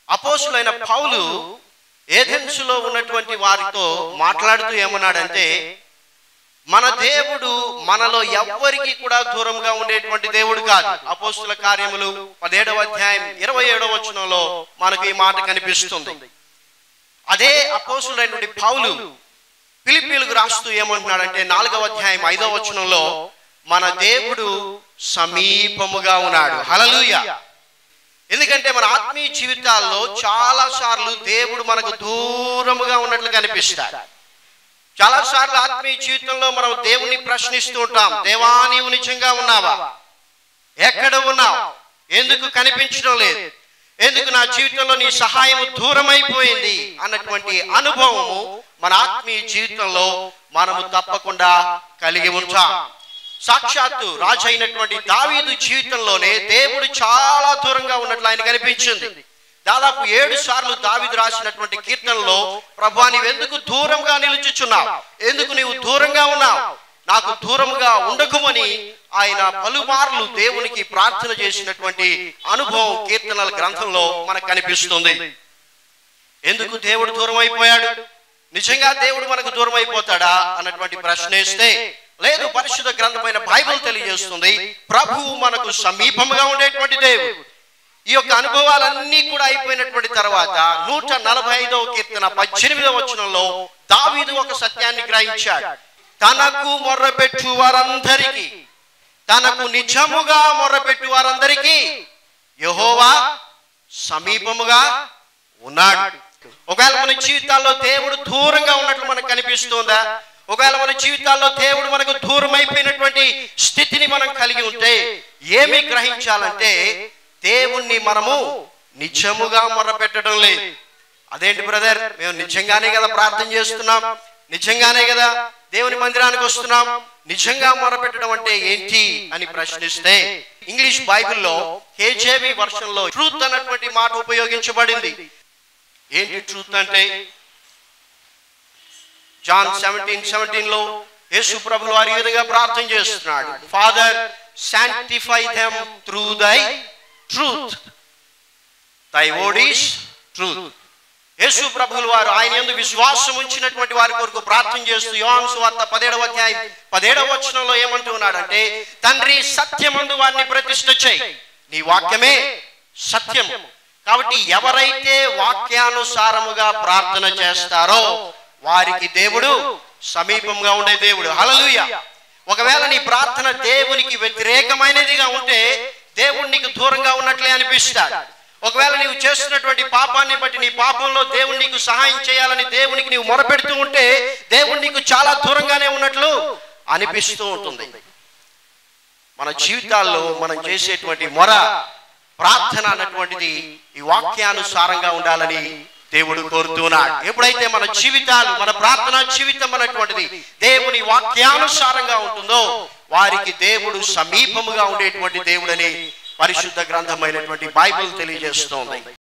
అపోస్తులైన పౌలు ఏథెన్సులో ఉన్నటువంటి వారితో మాట్లాడుతూ ఏమన్నాడంటే, మన దేవుడు మనలో ఎవ్వరికి కూడా దూరంగా ఉండేటువంటి దేవుడు కాదు. అపోస్తుల కార్యములు 17వ అధ్యాయం 27వ వచనంలో మనకు ఈ మాట కనిపిస్తుంది. అదే అపోస్తులైనటువంటి పౌలు ఫిలిప్పీయులకు రాస్తూ ఏమంటున్నాడంటే 4వ అధ్యాయం 5వ వచనంలో, మన దేవుడు సమీపముగా ఉన్నాడు. హల్లెలూయా. ఎందుకంటే మన ఆత్మీయ జీవితాల్లో చాలా సార్లు దేవుడు మనకు దూరముగా ఉన్నట్లు కనిపిస్తాడు. చాలా సార్లు ఆత్మీయ జీవితంలో మనం దేవుణ్ణి ప్రశ్నిస్తూ ఉంటాం, దేవా నీవు నిజంగా ఉన్నావా? ఎక్కడ ఉన్నావు? ఎందుకు కనిపించడం లేదు? ఎందుకు నా జీవితంలో నీ సహాయం దూరమైపోయింది అన్నటువంటి అనుభవము మన ఆత్మీయ జీవితంలో మనము తప్పకుండా కలిగి ఉంటాం. సాక్షాత్తు రాజు అయినటువంటి దావీదు జీవితంలోనే దేవుడు చాలా దూరంగా ఉన్నట్లు ఆయన కనిపించింది. దాదాపు 7 సార్లు దావీదు రాసినటువంటి కీర్తనలో, ప్రభువా నీవెందుకు దూరంగా నిలుచుచున్నావు? ఎందుకు నీవు దూరంగా ఉన్నావు? నాకు దూరంగా ఉండకుమని ఆయన పలుమార్లు దేవునికి ప్రార్థన చేసినటువంటి అనుభవం కీర్తనల గ్రంథంలో మనకు కనిపిస్తుంది. ఎందుకు దేవుడు దూరం అయిపోయాడు? నిజంగా దేవుడు మనకు దూరం అయిపోతాడా అన్నటువంటి ప్రశ్న వేస్తే, లేదు, పరిశుద్ధ గ్రంథమైన బైబిల్ తెలియజేస్తుంది ప్రభువు మనకు సమీపంగా ఉండేటువంటి దేవుడు. ఈ యొక్క అనుభవాలన్నీ కూడా అయిపోయినటువంటి తర్వాత 145వ కీర్తన 18వ వచనంలో దావీదు ఒక సత్యాన్ని గ్రహించాడు. తనకు మొర్రపెట్టు వారందరికీ, తనకు నిజముగా మొర్రపెట్టు వారందరికీ యెహోవా సమీపముగా ఉన్నాడు. ఒకవేళ మన జీవితాల్లో దేవుడు దూరంగా ఉన్నట్లు మనకు కనిపిస్తుందా? ఒకవేళ మన జీవితాల్లో దేవుడు మనకు దూరం అయిపోయినటువంటి స్థితిని మనం కలిగి ఉంటే ఏమి గ్రహించాలంటే, దేవుణ్ణి మనము నిజముగా మొర్రపెట్టడం లేదు. అదేంటి బ్రదర్, మేము నిజంగానే కదా ప్రార్థన చేస్తున్నాం, నిజంగానే కదా దేవుని మందిరానికి వస్తున్నాం, నిజంగా మొర్రపెట్టడం అంటే ఏంటి అని ప్రశ్నిస్తే, ఇంగ్లీష్ బైబిల్లో KJV వర్షన్లో ట్రూత్ అన్నటువంటి మాట ఉపయోగించబడింది. ఏంటి ట్రూత్ అంటే? జాన్ 17:17లో యేసు ప్రభువు వారి విధంగా ప్రార్థన చేస్తున్నాడు, father sanctify them through thy truth, thy word is truth. Yesu ప్రభువు వారు ఆయన యందు విశ్వాసం ఉంచినటువంటి వారి కొరకు ప్రార్థన చేస్తూ యోహాను సువార్త 17వ అధ్యాయం 17వ వచనంలో ఏమంటున్నాడంటే, తండ్రి సత్యమందు వారిని ప్రతిష్ఠ చేయి, నీ వాక్యమే సత్యం. కాబట్టి ఎవరైతే వాక్యానుసారముగా ప్రార్థన చేస్తారో వారికి దేవుడు సమీపంగా ఉండే దేవుడు. హల్లెలూయా. ఒకవేళ నీ ప్రార్థన దేవునికి వ్యతిరేకమైనదిగా ఉంటే దేవుడు నీకు దూరంగా ఉన్నట్లే అనిపిస్తాడు. ఒకవేళ నీవు చేస్తున్నటువంటి పాపాన్ని బట్టి నీ పాపంలో దేవుడు నీకు సహాయం చేయాలని దేవునికి నీవు మొరపెడుతూ ఉంటే దేవుడు నీకు చాలా దూరంగానే ఉన్నట్లు అనిపిస్తూ ఉంటుంది. మన జీవితాల్లో మనం చేసేటువంటి మొర ప్రార్థన అన్నటువంటిది ఈ వాక్యానుసారంగా ఉండాలని దేవుడు కోరుతున్నాడు. ఎప్పుడైతే మన జీవితాలు, మన ప్రార్థనా జీవితం అన్నటువంటిది దేవుని వాక్యానుసారంగా ఉంటుందో వారికి దేవుడు సమీపముగా ఉండేటువంటి దేవుడని పరిశుద్ధ గ్రంథమైనటువంటి బైబిల్ తెలియజేస్తోంది.